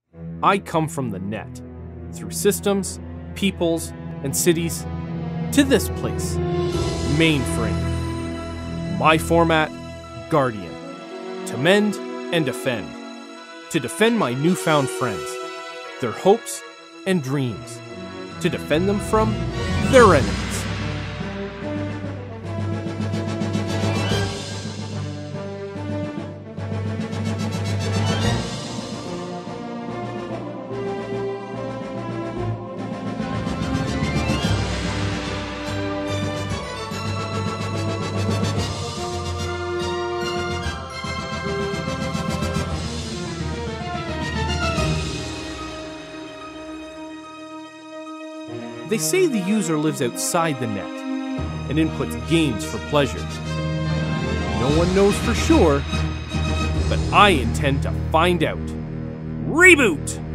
I come from the net, through systems, peoples, and cities, to this place, mainframe. My format, Guardian. To mend and defend. To defend my newfound friends, their hopes and dreams. To defend them from their enemies. They say the user lives outside the net and inputs games for pleasure. No one knows for sure, but I intend to find out. ReBoot!